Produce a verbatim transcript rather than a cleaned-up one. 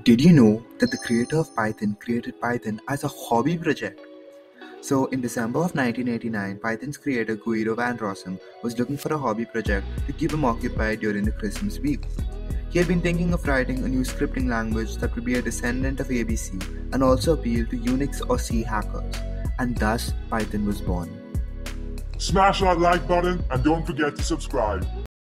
Did you know that the creator of Python created Python as a hobby project? So in December of nineteen eighty-nine, Python's creator Guido Van Rossum was looking for a hobby project to keep him occupied during the Christmas week. He had been thinking of writing a new scripting language that would be a descendant of A B C and also appeal to Unix or C hackers, and thus Python was born. Smash that like button and don't forget to subscribe.